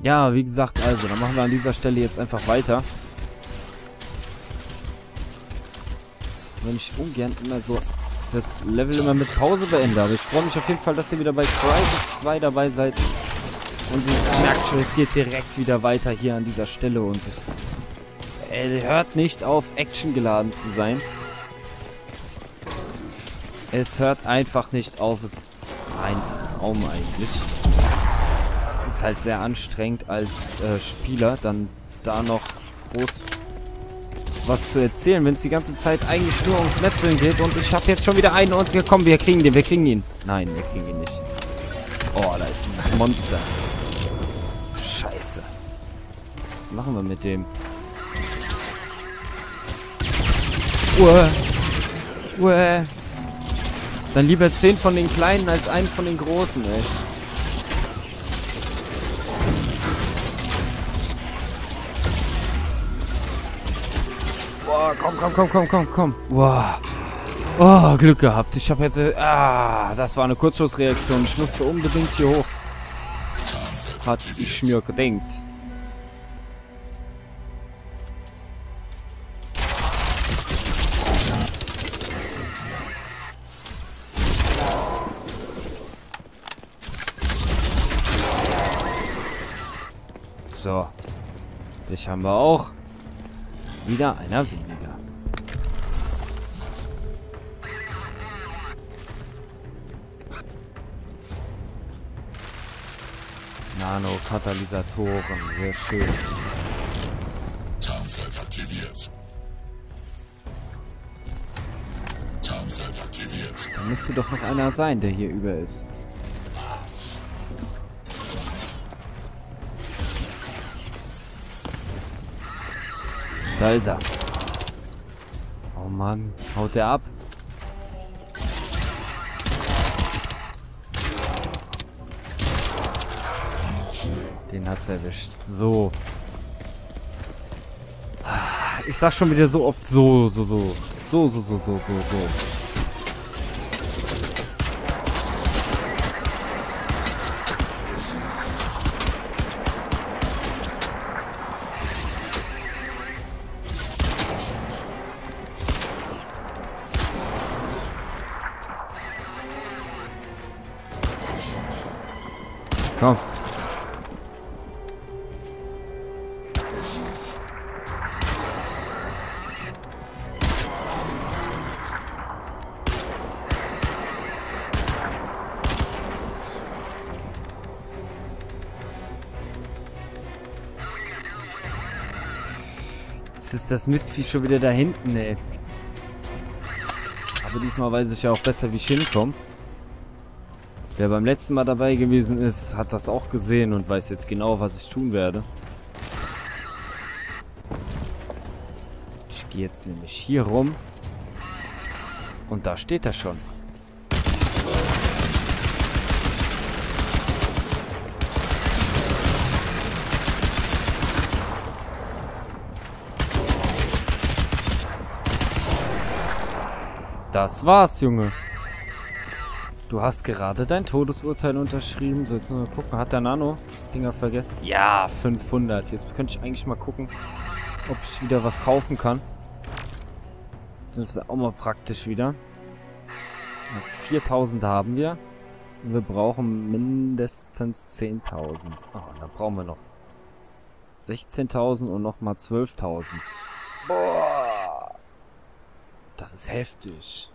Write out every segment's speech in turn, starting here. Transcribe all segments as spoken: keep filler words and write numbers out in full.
Ja, wie gesagt, also, dann machen wir an dieser Stelle jetzt einfach weiter. Wenn ich ungern immer so das Level immer mit Pause beende. Aber ich freue mich auf jeden Fall, dass ihr wieder bei Crysis zwei dabei seid. Und ihr merkt schon, es geht direkt wieder weiter hier an dieser Stelle. Und es äh, hört nicht auf, Action geladen zu sein. Es hört einfach nicht auf. Es ist ein Traum eigentlich. Es ist halt sehr anstrengend als äh, Spieler, dann da noch groß was zu erzählen, wenn es die ganze Zeit eigentlich nur ums Metzeln geht. Und ich habe jetzt schon wieder einen und wir kommen, wir kriegen den, wir kriegen ihn. Nein, wir kriegen ihn nicht. Oh, da ist dieses Monster. Scheiße. Was machen wir mit dem? Uah. Uah. Dann lieber zehn von den Kleinen als einen von den Großen, ey. Boah, komm, komm, komm, komm, komm, komm. Boah. Oh, Glück gehabt. Ich habe jetzt... Äh, ah, das war eine Kurzschussreaktion. Ich musste unbedingt hier hoch. Hat ich mir gedenkt. So. Dich haben wir auch. Wieder einer weniger. Nano-Katalysatoren. Sehr schön. Tarnfeld aktiviert. Tarnfeld aktiviert. Da müsste doch noch einer sein, der hier über ist. Da ist er. Oh Mann, haut der ab? Den hat's erwischt. So. Ich sag schon wieder so oft so, so, so. So, so, so, so, so, so. Komm. Jetzt ist das Mistvieh schon wieder da hinten, ey. Aber diesmal weiß ich ja auch besser, wie ich hinkomme. Wer beim letzten Mal dabei gewesen ist, hat das auch gesehen und weiß jetzt genau, was ich tun werde. Ich gehe jetzt nämlich hier rum. Und da steht er schon. Das war's, Junge. Du hast gerade dein Todesurteil unterschrieben. So, jetzt nur mal gucken. Hat der Nano-Dinger vergessen? Ja, fünfhundert. Jetzt könnte ich eigentlich mal gucken, ob ich wieder was kaufen kann. Das wäre auch mal praktisch wieder. viertausend haben wir. Und wir brauchen mindestens zehntausend. Oh, dann brauchen wir noch sechzehntausend und nochmal zwölftausend. Boah. Das ist heftig.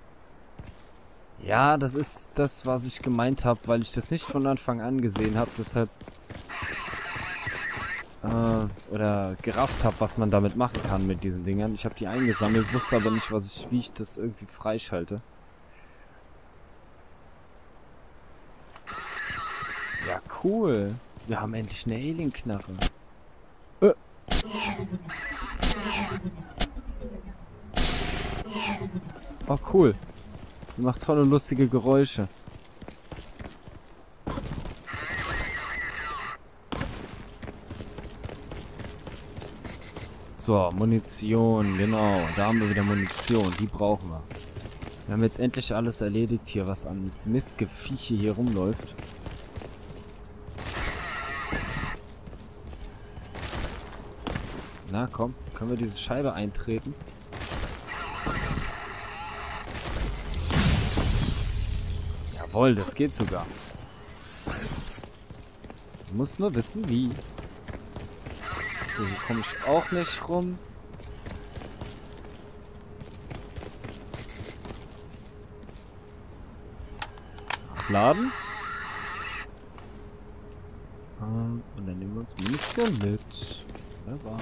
Ja, das ist das, was ich gemeint habe, weil ich das nicht von Anfang an gesehen habe, deshalb äh, oder gerafft habe, was man damit machen kann mit diesen Dingern. Ich habe die eingesammelt, wusste aber nicht, was ich, wie ich das irgendwie freischalte. Ja, cool. Wir haben endlich eine Alien-Knarre. Äh. Oh, cool. Die macht tolle, lustige Geräusche. So, Munition, genau. Da haben wir wieder Munition. Die brauchen wir. Wir haben jetzt endlich alles erledigt hier, was an Mistgevieche hier rumläuft. Na komm, können wir diese Scheibe eintreten? Jawohl, das geht sogar. Du musst nur wissen, wie. So, hier komme ich auch nicht rum. Laden. Und dann nehmen wir uns Munition mit. Wunderbar.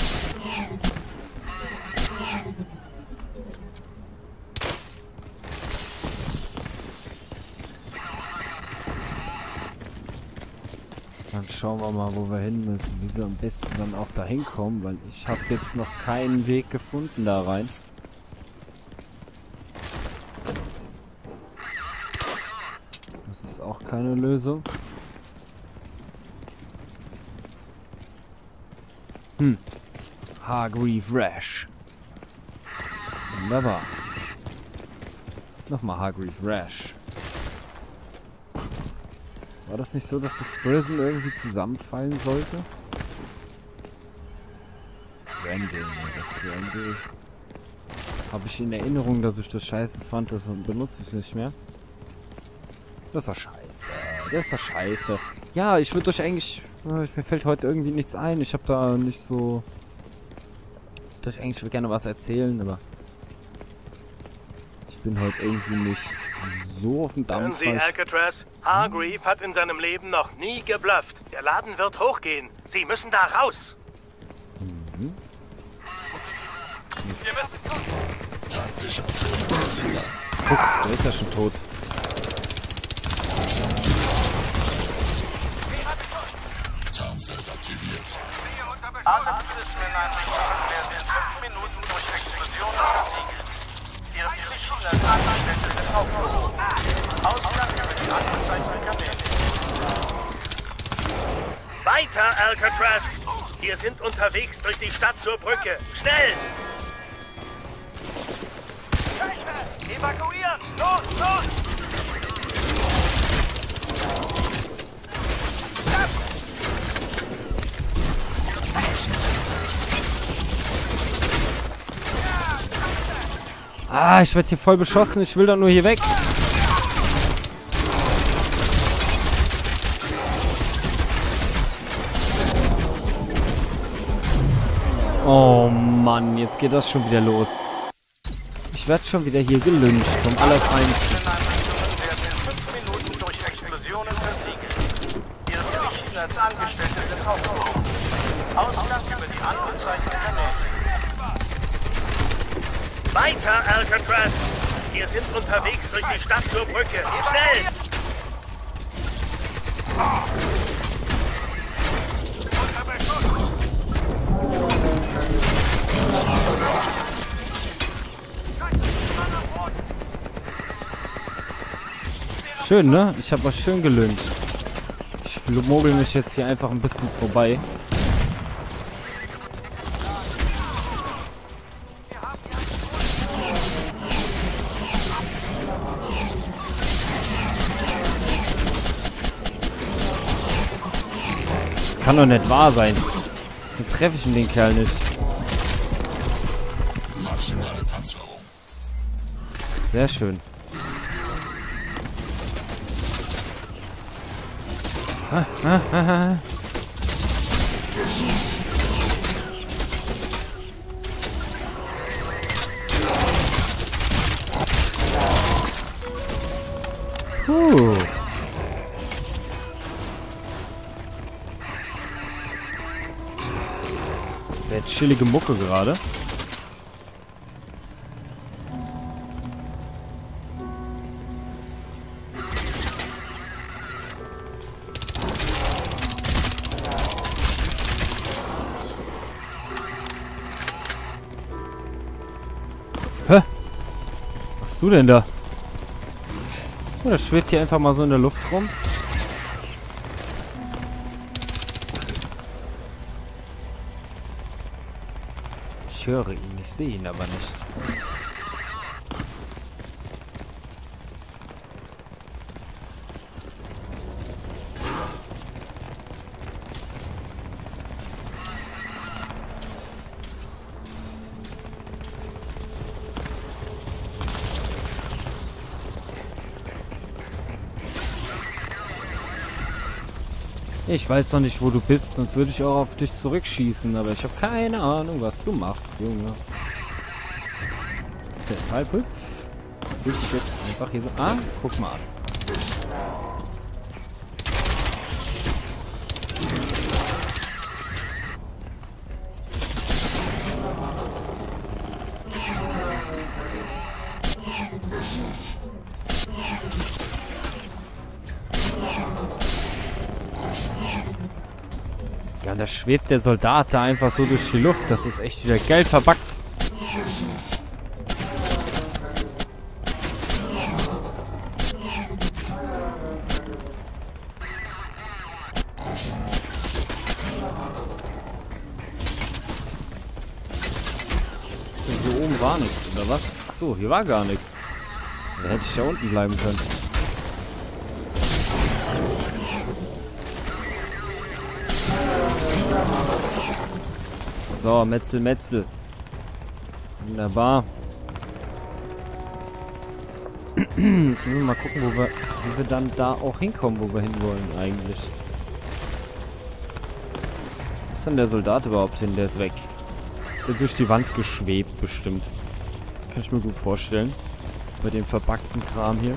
Dann schauen wir mal, wo wir hin müssen, wie wir am besten dann auch da hinkommen, weil ich habe jetzt noch keinen Weg gefunden da rein. Das ist auch keine Lösung. Hm. Hargreave Rash. Wunderbar. Nochmal Hargreave Rash. War das nicht so, dass das Prison irgendwie zusammenfallen sollte? Randall, ne, das Randall. Habe ich in Erinnerung, dass ich das scheiße fand, das benutze ich nicht mehr. Das ist doch scheiße. Das ist doch scheiße. Ja, ich würde euch eigentlich... Mir fällt heute irgendwie nichts ein. Ich habe da nicht so... Ich würde euch eigentlich gerne was erzählen, aber... Ich bin heute irgendwie nicht so auf dem Dampf. Hören Sie, Alcatraz? Hargreave hat in seinem Leben noch nie geblufft. Der Laden wird hochgehen. Sie müssen da raus. Mhm. Wir müssen... Guck, der ist ja schon tot. Tarnfeld aktiviert. Alle Prismeneinrichtungen werden in fünf Minuten durch Explosionen versiegelt. Ihre Pflichten als Angestellte sind aufgehoben. Ausgang über die angezeigten Kanäle. Weiter, Alcatraz! Wir sind unterwegs durch die Stadt zur Brücke. Schnell! Evakuieren! Los, los! Ah, ich werde hier voll beschossen. Ich will doch nur hier weg. Oh Mann, jetzt geht das schon wieder los. Ich werde schon wieder hier gelyncht vom Allerfeinsten. Prismeneinrichtungen werden in fünf Minuten durch Explosionen versiegelt. Ihre Pflichten als Angestellte sind aufgehoben. Ausgang über die angezeigten Kanäle. Weiter, Alcatraz! Wir sind unterwegs durch die Stadt zur Brücke. Schnell! Schön, ne? Ich habe was schön gelyncht. Ich mogel mich jetzt hier einfach ein bisschen vorbei. Kann doch nicht wahr sein. Dann treffe ich den Kerl nicht. Maximale Panzerung. Sehr schön. Ah, ah, ah, ah. Puh. Sehr chillige Mucke gerade. Hä? Was machst du denn da? Oh, das schwebt hier einfach mal so in der Luft rum. Ich höre ihn, ich sehe ihn aber nicht. Ich weiß doch nicht, wo du bist, sonst würde ich auch auf dich zurückschießen, aber ich habe keine Ahnung, was du machst, Junge. Deshalb hüpf ich jetzt einfach hier so... Ah, guck mal an. Ja, da schwebt der Soldat da einfach so durch die Luft. Das ist echt wieder Geld verbackt. Hier oben war nichts, oder was? Achso, hier war gar nichts. Da hätte ich ja unten bleiben können. So, Metzel, Metzel. Wunderbar. Jetzt müssen wir mal gucken, wo wir, wie wir dann da auch hinkommen, wo wir hinwollen eigentlich. Wo ist denn der Soldat überhaupt hin? Der ist weg. Ist er durch die Wand geschwebt, bestimmt. Kann ich mir gut vorstellen. Bei dem verpackten Kram hier.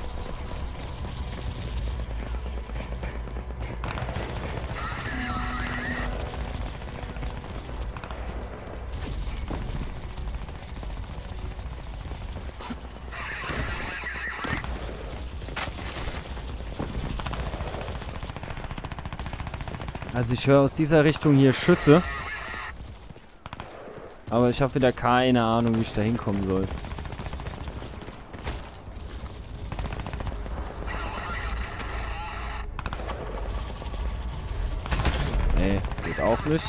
Also ich höre aus dieser Richtung hier Schüsse. Aber ich habe wieder keine Ahnung, wie ich da hinkommen soll. Nee, das geht auch nicht.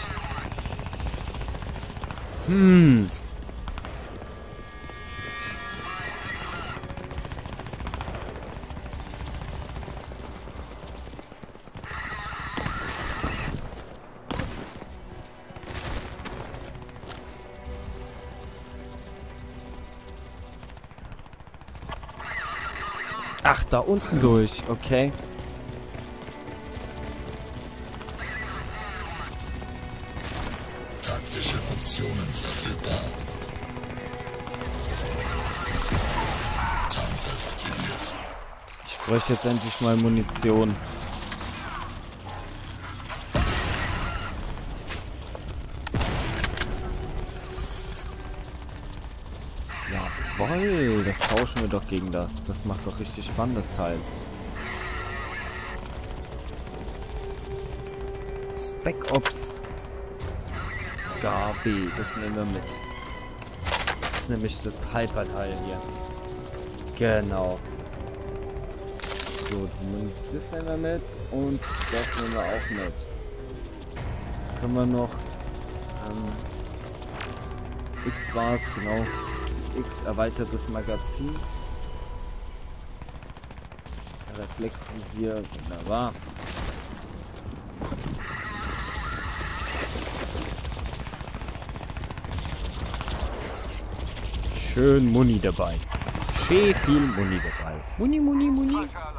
Hm. Ach, da unten durch, okay. Taktische Optionen verfügbar. Tarnfeld aktiviert. Ich bräuchte jetzt endlich mal Munition. Jawoll, das tauschen wir doch gegen das. Das macht doch richtig Fun, das Teil. Spec Ops Scar B, das nehmen wir mit. Das ist nämlich das Hyper-Teil hier. Genau. So, die, das nehmen wir mit und das nehmen wir auch mit. Jetzt können wir noch ähm, X war es, genau. X erweitertes Magazin. Reflexvisier, wunderbar. Schön Muni dabei. Schön viel Muni dabei. Muni, Muni, Muni.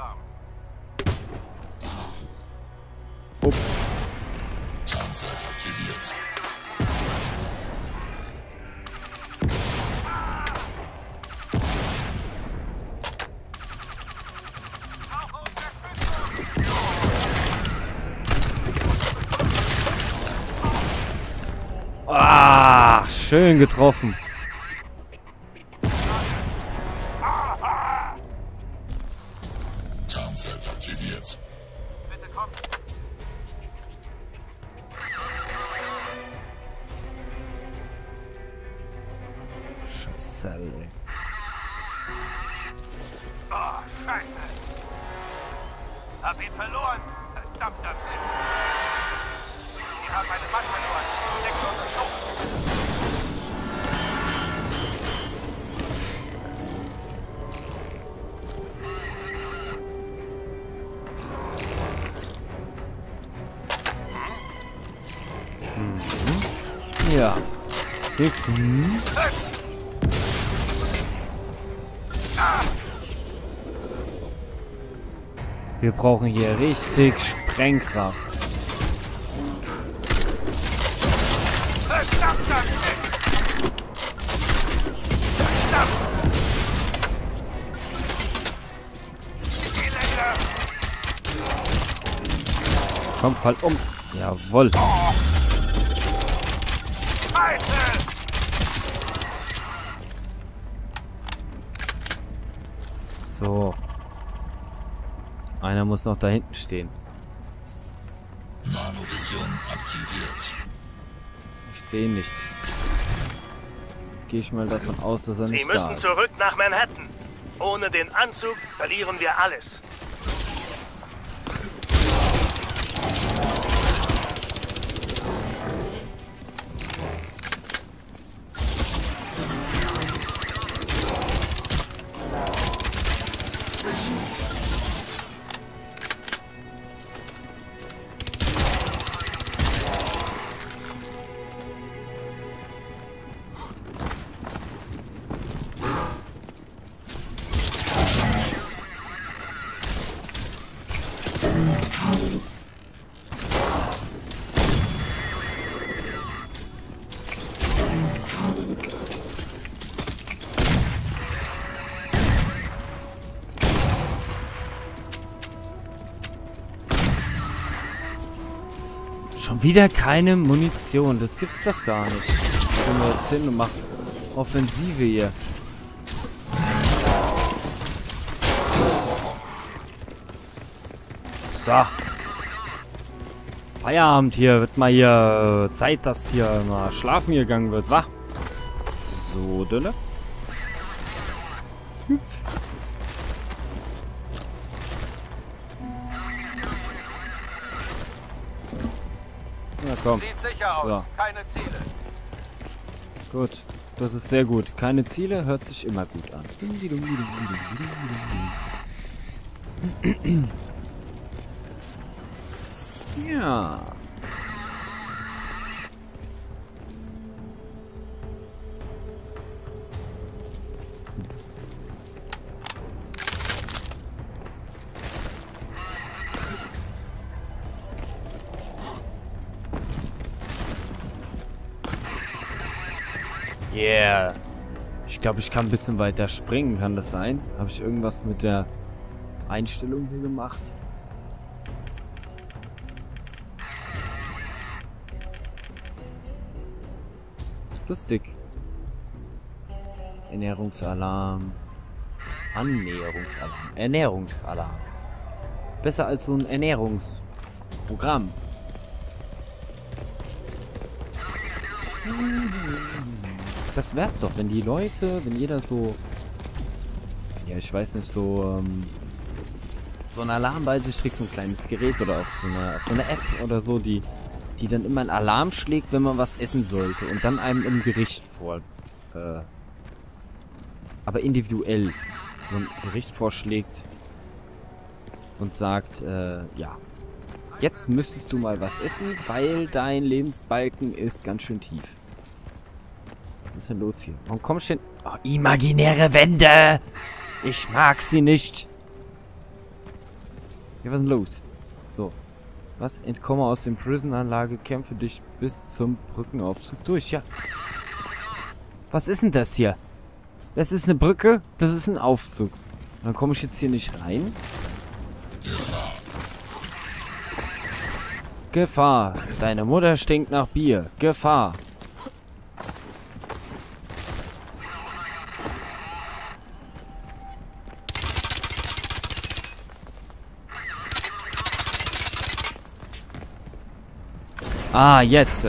Upp. Tarnfeld aktiviert. Ah, schön getroffen. Tarnfeld aktiviert. Bitte komm. Scheiße, ey. Oh, Scheiße. Hab ihn verloren. Verdammt, das ist. Die haben meine Mann verloren. Sechs untersucht. Ja. Nix. Hm. Wir brauchen hier richtig Sprengkraft. Komm, fall um. Jawohl. So. Einer muss noch da hinten stehen. Nanovision aktiviert. Ich sehe nicht. Gehe ich mal davon aus, dass er Sie nicht da müssen ist. zurück nach Manhattan. Ohne den Anzug verlieren wir alles. Schon wieder keine Munition. Das gibt's doch gar nicht. Gehen wir jetzt hin und machen Offensive hier. So. Feierabend hier. Wird mal hier Zeit, dass hier mal schlafen gegangen wird, wa? So, Dünne. Na komm. Sieht sicher aus. So. Keine Ziele. Gut, das ist sehr gut. Keine Ziele hört sich immer gut an. Ja. Yeah. Ich glaube, ich kann ein bisschen weiter springen. Kann das sein? Habe ich irgendwas mit der Einstellung hier gemacht? Lustig. Ernährungsalarm. Annäherungsalarm. Ernährungsalarm. Besser als so ein Ernährungsprogramm. Das wär's doch, wenn die Leute, wenn jeder so, ja, ich weiß nicht, so, ähm, so einen Alarm bei sich trägt, so ein kleines Gerät oder auf so eine, auf so eine App oder so, die, die dann immer einen Alarm schlägt, wenn man was essen sollte und dann einem im Gericht vor, äh, aber individuell so ein Gericht vorschlägt und sagt, äh, ja, jetzt müsstest du mal was essen, weil dein Lebensbalken ist ganz schön tief. Was ist denn los hier? Warum komm ich denn... Oh, imaginäre Wände! Ich mag sie nicht. Ja, was ist denn los? So. Was? Entkomme aus dem Prison-Anlage, kämpfe dich bis zum Brückenaufzug durch. Ja. Was ist denn das hier? Das ist eine Brücke, das ist ein Aufzug. Dann komme ich jetzt hier nicht rein. Gefahr. Deine Mutter stinkt nach Bier. Gefahr. Ah, jetzt.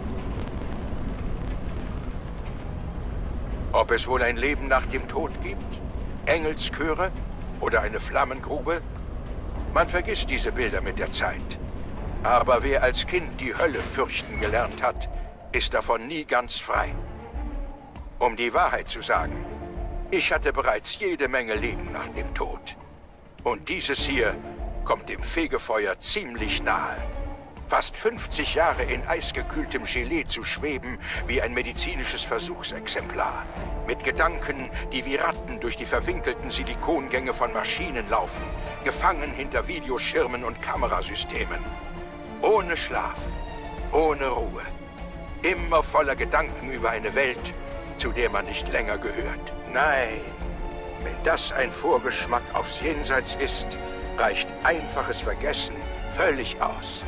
Ob es wohl ein Leben nach dem Tod gibt? Engelschöre? Oder eine Flammengrube? Man vergisst diese Bilder mit der Zeit. Aber wer als Kind die Hölle fürchten gelernt hat, ist davon nie ganz frei. Um die Wahrheit zu sagen, ich hatte bereits jede Menge Leben nach dem Tod. Und dieses hier kommt dem Fegefeuer ziemlich nahe. Fast fünfzig Jahre in eisgekühltem Gelee zu schweben wie ein medizinisches Versuchsexemplar. Mit Gedanken, die wie Ratten durch die verwinkelten Silikongänge von Maschinen laufen. Gefangen hinter Videoschirmen und Kamerasystemen. Ohne Schlaf. Ohne Ruhe. Immer voller Gedanken über eine Welt, zu der man nicht länger gehört. Nein. Wenn das ein Vorgeschmack aufs Jenseits ist, reicht einfaches Vergessen völlig aus.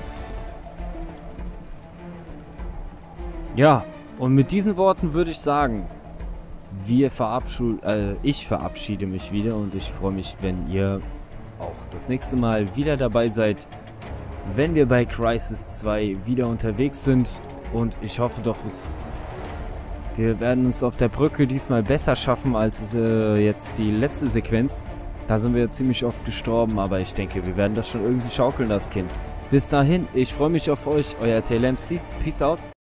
Ja, und mit diesen Worten würde ich sagen, wir verabschieden, äh, ich verabschiede mich wieder und ich freue mich, wenn ihr auch das nächste Mal wieder dabei seid, wenn wir bei Crysis zwei wieder unterwegs sind. Und ich hoffe doch, es, wir werden uns auf der Brücke diesmal besser schaffen als äh, jetzt die letzte Sequenz. Da sind wir ziemlich oft gestorben, aber ich denke, wir werden das schon irgendwie schaukeln, das Kind. Bis dahin, ich freue mich auf euch, euer Tail M C. Peace out.